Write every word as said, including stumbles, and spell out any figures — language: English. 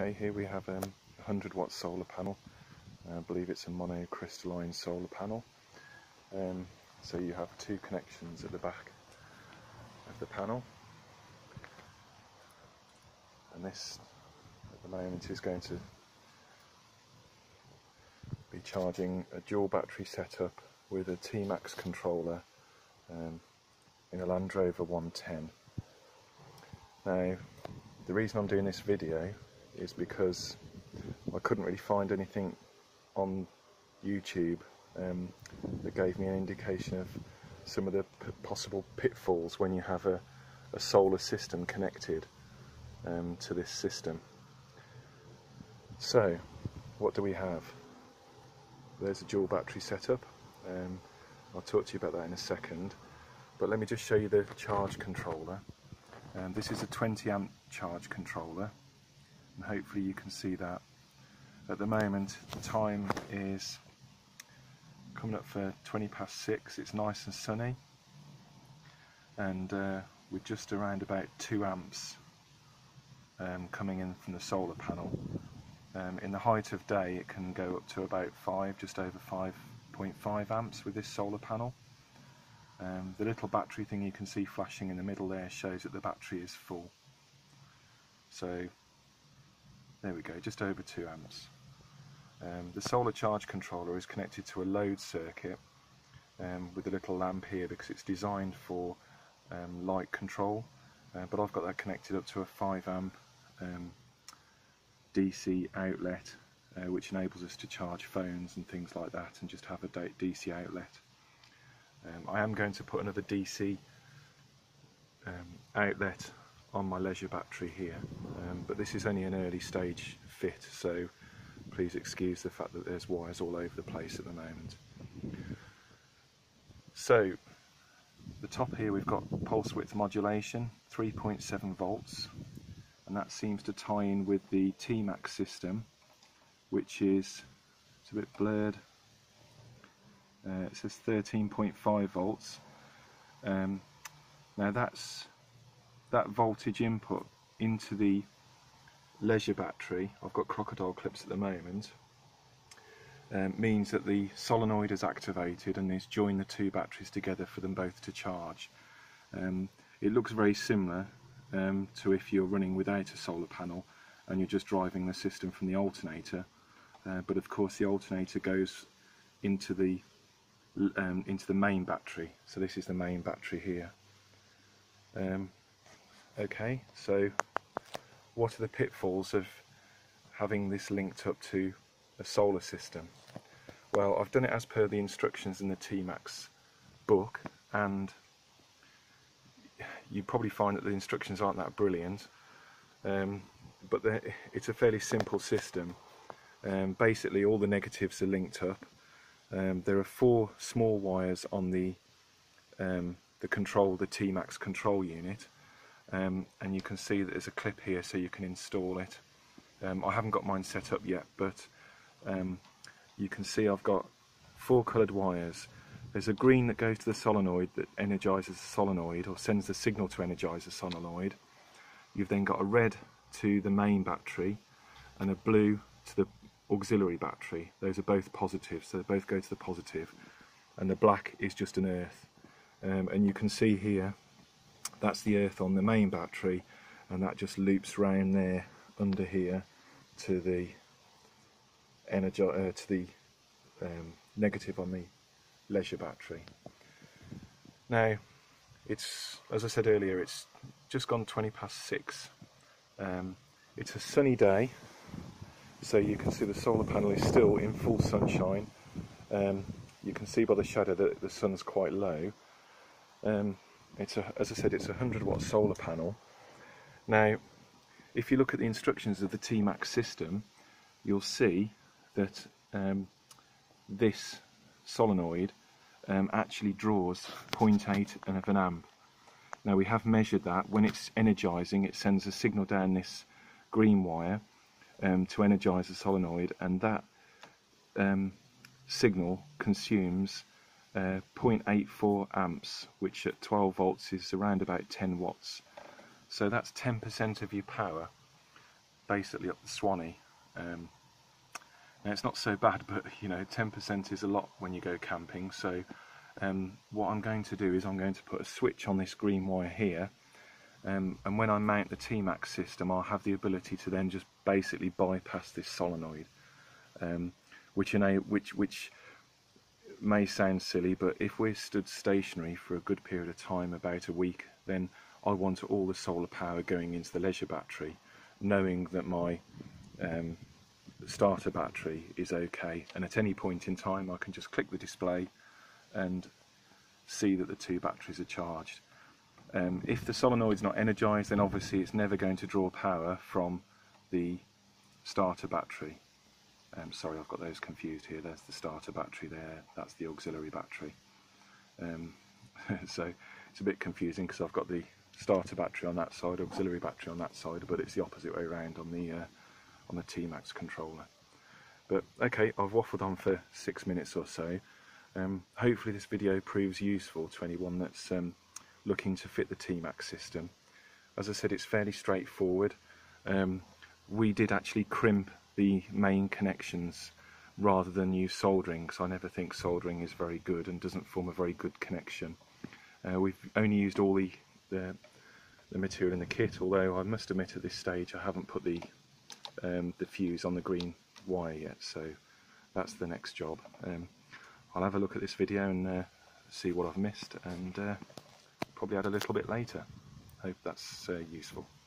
Okay, here we have um, a one hundred watt solar panel. I believe it's a monocrystalline solar panel. Um, so you have two connections at the back of the panel, and this at the moment is going to be charging a dual battery setup with a T max controller um, in a Land Rover one ten. Now, the reason I'm doing this video is because I couldn't really find anything on YouTube um, that gave me an indication of some of the p possible pitfalls when you have a, a solar system connected um, to this system. So, what do we have? There's a dual battery setup. Um, I'll talk to you about that in a second, but let me just show you the charge controller. Um, this is a twenty amp charge controller, and hopefully you can see that. At the moment the time is coming up for twenty past six. It's nice and sunny, and uh, we're just around about two amps um, coming in from the solar panel. Um, in the height of day it can go up to about five, just over five point five amps with this solar panel. Um, the little battery thing you can see flashing in the middle there shows that the battery is full. So there we go, just over two amps. Um, the solar charge controller is connected to a load circuit um, with a little lamp here because it's designed for um, light control, uh, but I've got that connected up to a five amp um, D C outlet, uh, which enables us to charge phones and things like that and just have a D C outlet. Um, I am going to put another D C um, outlet on my leisure battery here, um, but this is only an early stage fit, so please excuse the fact that there's wires all over the place at the moment. So, the top here we've got pulse width modulation, three point seven volts, and that seems to tie in with the T max system, which is, it's a bit blurred, uh, it says thirteen point five volts. Um, now that's that voltage input into the leisure battery. I've got crocodile clips at the moment. Um, means that the solenoid is activated and is joined the two batteries together for them both to charge. Um, it looks very similar um, to if you're running without a solar panel and you're just driving the system from the alternator, uh, but of course the alternator goes into the um, into the main battery. So this is the main battery here. Um, okay, so what are the pitfalls of having this linked up to a solar system? Well, I've done it as per the instructions in the T max book, and you probably find that the instructions aren't that brilliant, um, but it's a fairly simple system. Um, basically all the negatives are linked up. Um, there are four small wires on the um, the control, the T max control unit. Um, and you can see that there's a clip here so you can install it. Um, I haven't got mine set up yet, but um, you can see I've got four coloured wires. There's a green that goes to the solenoid that energises the solenoid or sends the signal to energise the solenoid. You've then got a red to the main battery and a blue to the auxiliary battery. Those are both positive, so they both go to the positive, and the black is just an earth. Um, and you can see here that's the earth on the main battery, and that just loops round there under here to the energy uh, to the um, negative on the leisure battery. Now, it's, as I said earlier, it's just gone twenty past six. Um, it's a sunny day, so you can see the solar panel is still in full sunshine. Um, you can see by the shadow that the sun's quite low. Um, It's a, as I said, it's a one hundred watt solar panel. Now, if you look at the instructions of the T max system, you'll see that um, this solenoid um, actually draws zero point eight of an amp. Now, we have measured that. When it's energising, it sends a signal down this green wire um, to energise the solenoid, and that um, signal consumes Uh, zero point eight four amps, which at twelve volts is around about ten watts. So that's ten percent of your power. basically up the Swanee. Um, now it's not so bad, but you know, ten percent is a lot when you go camping. So um, what I'm going to do is I'm going to put a switch on this green wire here, um, and when I mount the T max system, I'll have the ability to then just basically bypass this solenoid, um, which, you know, which which may sound silly, but if we're stood stationary for a good period of time, about a week, then I want all the solar power going into the leisure battery, knowing that my um, starter battery is okay, and at any point in time I can just click the display and see that the two batteries are charged. Um, if the solenoid's not energised, then obviously it's never going to draw power from the starter battery. Um, sorry, I've got those confused here. There's the starter battery there, that's the auxiliary battery. Um, so it's a bit confusing because I've got the starter battery on that side, auxiliary battery on that side, but it's the opposite way around on the uh, on the T max controller. But okay, I've waffled on for six minutes or so. Um, hopefully this video proves useful to anyone that's um, looking to fit the T max system. As I said, it's fairly straightforward. Um, we did actually crimp the main connections rather than use soldering, because I never think soldering is very good and doesn't form a very good connection. Uh, we've only used all the, the, the material in the kit, although I must admit at this stage I haven't put the, um, the fuse on the green wire yet, so that's the next job. Um, I'll have a look at this video and uh, see what I've missed, and uh, probably add a little bit later. Hope that's uh, useful.